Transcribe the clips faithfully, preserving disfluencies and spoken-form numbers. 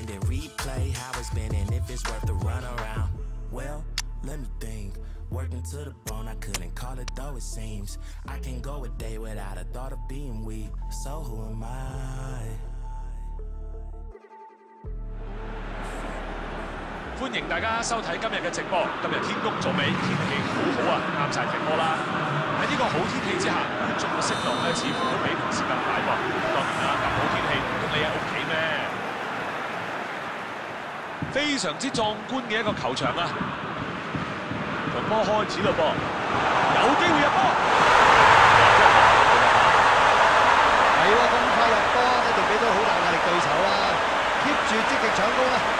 sit and replay how it's been and if it's worth the run around. Well, let me think. Working to the bone, I couldn't call it though it seems. I can go a day without a thought of being weak. So who am I? 歡迎大家收睇今日嘅直播。今日天公造美，天氣好好啊，啱晒踢波啦。喺呢個好天氣之下，觀眾嘅聲浪咧，似乎都比平時更大喎。當然啦，咁好天氣，唔通你喺屋企咩？非常之壯觀嘅一個球場啊！場波開始嘞噃，有機會入波。 係喎，咁快入波，一定俾到好大壓力對手啦。keep 住積極搶攻啦！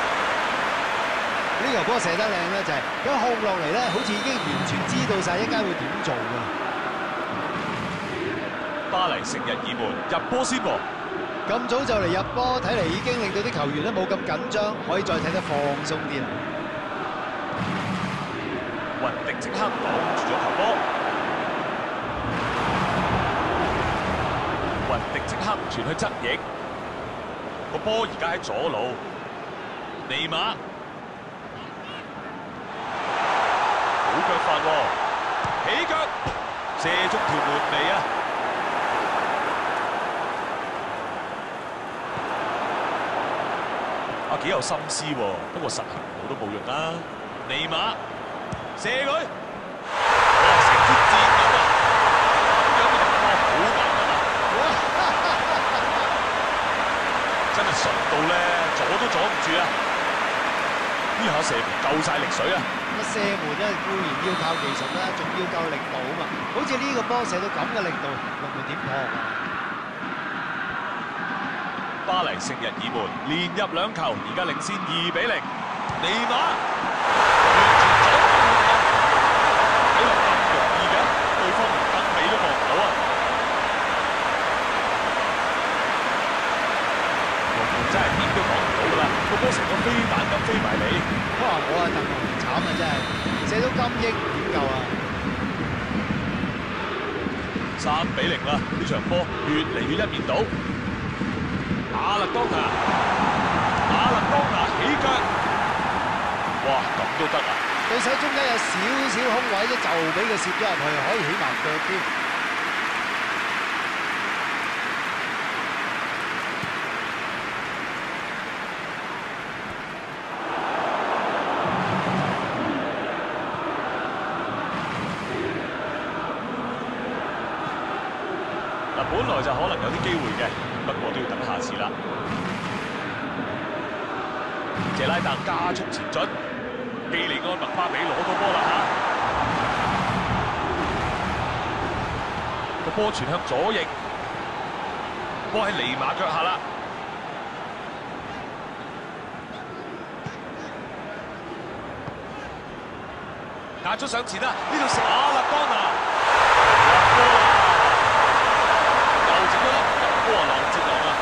呢球波射得靚咧，就係一控落嚟咧，好似已經完全知道晒一間會點做㗎。 巴黎聖日耳門入波先喎， 咁早就嚟入波，睇嚟已經令到啲球員咧冇咁緊張，可以再睇得放鬆啲啦。 雲迪即刻擋住咗球波，雲迪即刻傳去側翼，個波而家喺左路，尼馬。 好腳法喎，起腳射中條門楣啊！啊幾有心思喎，不過實行路都冇用啦。尼馬射佢，哇成支箭咁啊！咁樣嘅入波好難啊！真係順到咧，阻都阻唔住啊！呢下射門夠晒力水啊！ 射門咧固然要靠技術啦，仲要夠力度啊嘛！好似呢個波射到咁嘅力度，龍門點破？ 巴黎聖日耳門連入兩球，而家領先二比零。尼馬完全阻唔到，睇落咁容易嘅，對方連燈尾都望唔到啊！龍門真係點都講唔到㗎啦，個波成個飛彈咁飛埋嚟。 哇！我啊戥龍門慘啊，真係射到金英點夠啊！ 三比零啦，呢場波越嚟越一面倒。亞勒當拿，亞勒當拿起腳，哇咁都得啊！ 對手中間有少少空位啫，就俾佢攝咗入去，可以起埋腳添。 嗱，本來就可能有啲機會嘅，不過都要等下次啦。謝拉特加速前進，基利安麥巴比攞到波啦嚇，個波傳向左翼，波喺尼馬腳下啦。壓咗上前啦，呢度食亞勒當拿。 波啊，浪接浪啊！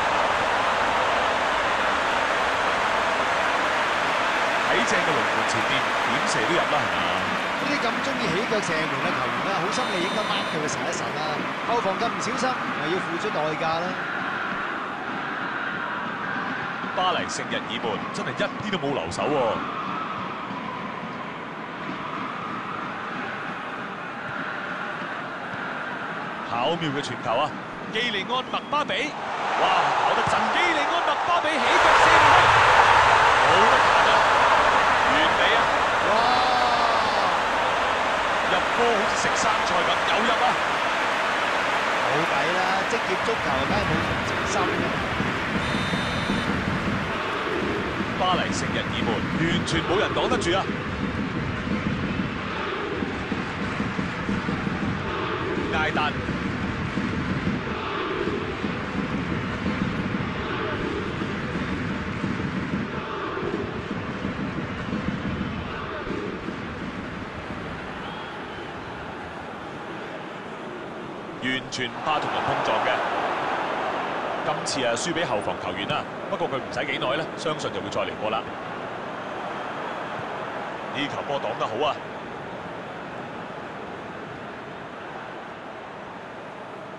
喺正嘅龍門前邊，點射都入啦，係嘛？ 呢啲咁中意起腳射門嘅球員咧，好心你應該 mark 佢嘅實一實啦。後防咁唔小心，咪要付出代價啦。 巴黎聖日耳門真係一啲都冇留手喎。巧妙嘅傳球啊！ 基利安麥巴比，哇！跑得陣，基利安麥巴比起腳射入去，冇得彈啊！完美啊！哇！入波好似食生菜咁，有入啊！ 冇計啦，職業足球梗係冇同情心嘅。 巴黎聖日耳門完全冇人擋得住啊！艾達。 完全唔怕同人碰撞嘅，今次啊輸俾後防球員啦。不過佢唔使幾耐咧，相信就會再嚟過啦。呢球波擋得好啊！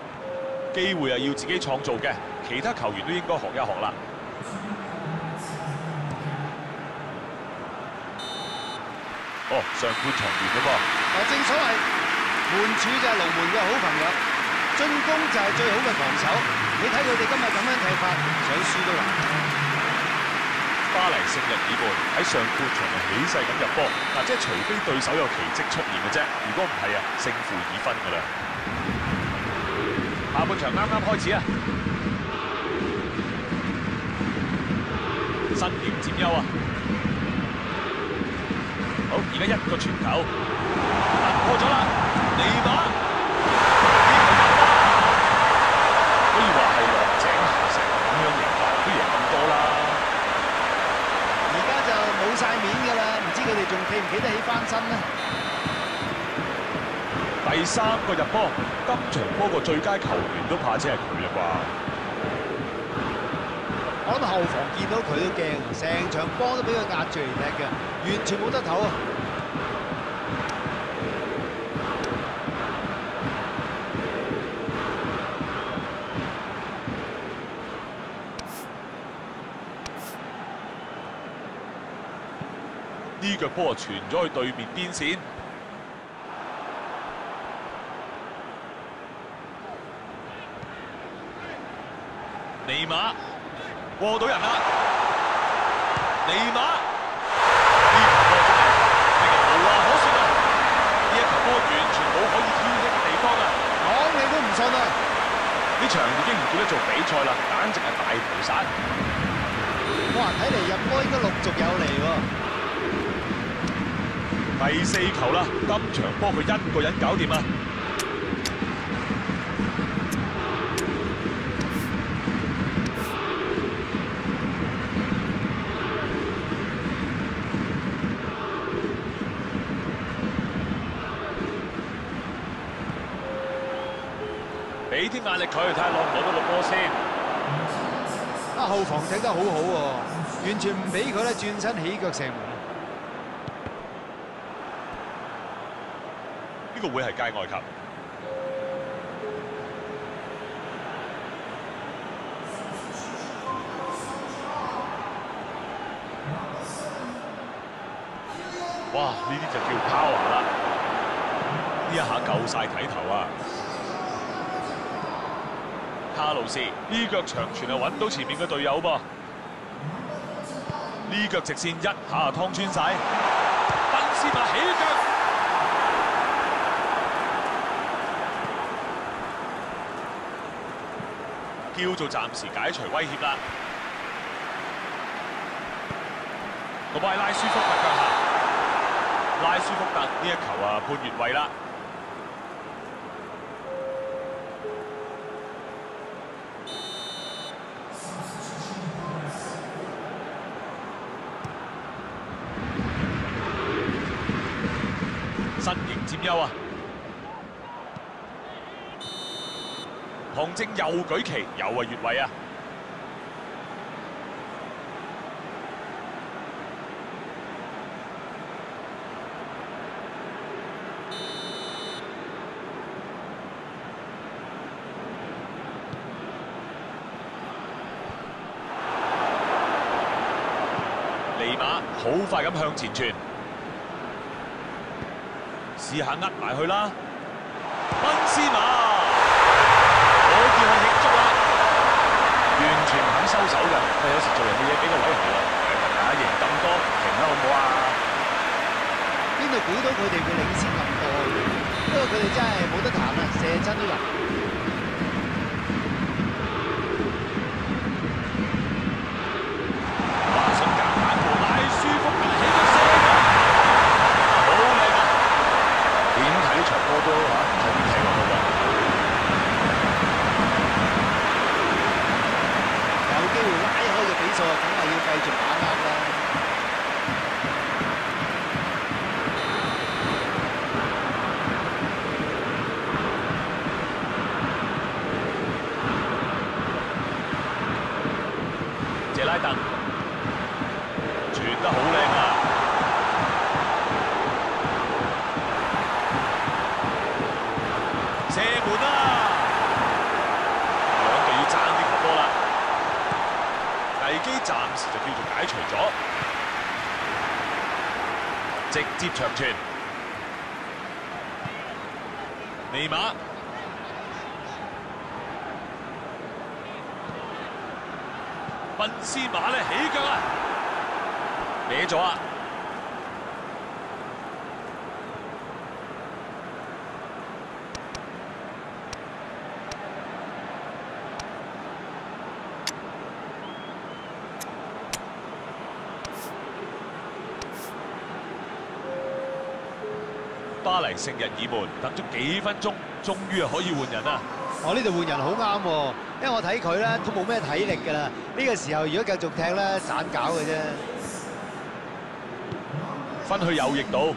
機會啊要自己創造嘅，其他球員都應該學一學啦。 哦，上半場完嘞噃。 嗱，正所謂門柱就係龍門嘅好朋友，進攻就係最好嘅防守。你睇佢哋今日咁樣踢法，想輸都難。 巴黎聖日耳門喺上半場係起勢咁入波，嗱，即係除非對手有奇蹟出現嘅啫，如果唔係啊，勝負已分㗎啦。下半場啱啱開始啊，新型佔優啊！好，而家一個傳球，突破咗啦，尼馬，可以話係落井下石咁樣贏法，都贏咁多啦。 而家就冇晒面㗎啦，唔知佢哋仲記唔記得起翻身呢？ 第三個入波，今場波個最佳球員都怕只係佢啦啩。 我諗後防見到佢都驚，成場波都俾佢壓住嚟踢嘅，完全冇得唞啊！ 呢腳波傳咗去對面邊線，尼馬過到人啦，尼馬呢球波真係令人無話可説啊！呢一球波完全冇可以挑剔嘅地方啊！ 講你都唔信啊！ 呢場已經唔叫得做比賽啦，簡直係大屠殺！ 哇，睇嚟入波應該陸續有嚟喎。 第四球啦，今場波佢一個人搞掂啊！俾啲壓力佢，睇下攞唔攞到個波先。 啊，後防踢得好好喎，完全唔俾佢咧轉身起腳射門。 呢個會係界外球。哇！呢啲就叫 power 啦，呢一下夠晒睇頭啊！卡路士呢腳長傳係揾到前面嘅隊友噃，呢腳直線一下就劏穿晒，賓斯馬起腳。叫做暫時解除威脅啦。個波係拉舒福特腳下，拉舒福特呢一球啊判越位啦。身形佔優啊！紅證又舉旗，又係越位啊！尼馬好快咁向前傳，試下呃埋去啦，賓斯馬。我叫佢慶祝啦，完全唔肯收手嘅。有時做人嘅嘢俾個位人哋咯，大家贏咁多，停啦好唔好啊？ 邊度估到佢哋會領先咁多？不過佢哋真係冇得彈啊，射親都入。 華信夾反過拉舒福特起腳射門，好靚啊！點睇呢場波都嚇睇點睇落去㗎？ 機會拉開嘅比數，梗係要繼續把握啦。 謝拉特傳得好靚啊！射門啊！兩隊要爭呢球波啦。危機暫時就叫做解除咗。 直接長傳。尼馬。 賓斯馬咧起腳啊，歪咗啊！巴黎聖日耳門等咗幾分鐘，終於係可以換人啦。 我呢度換人好啱喎，因為我睇佢咧都冇咩體力㗎啦。呢個時候如果繼續踢咧，散搞嘅啫。 分去右翼度，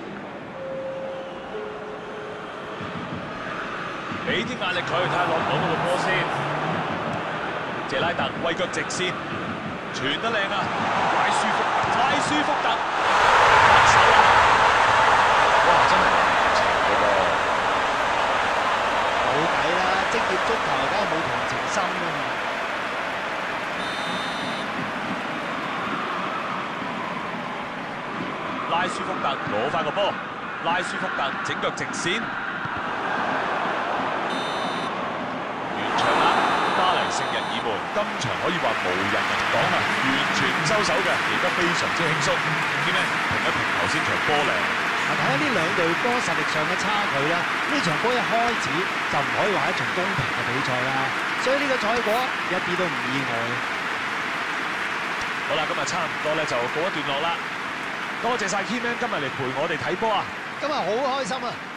俾啲壓力佢，睇下攞唔攞到個波先。謝拉特威腳直線，傳得靚啊！拉舒福特，拉舒福特，拍手啊！哇，真係情嗰個。 冇計啦，職業足球梗係冇同情心㗎嘛。 拉舒福特攞翻個波，拉舒福特整腳直線，完場啦！巴黎聖日耳門今場可以話無人能擋啊，完全唔收手嘅，贏得非常之輕鬆。點咧？平一平頭先場波咧。 睇下呢兩隊波實力上嘅差距啦，呢場波一開始就唔可以話一場公平嘅比賽啦，所以呢個賽果一啲都唔意外。 好啦，今日差唔多咧就告一段落啦，多謝晒 Keyman 今日嚟陪我哋睇波啊！ 今日好開心啊！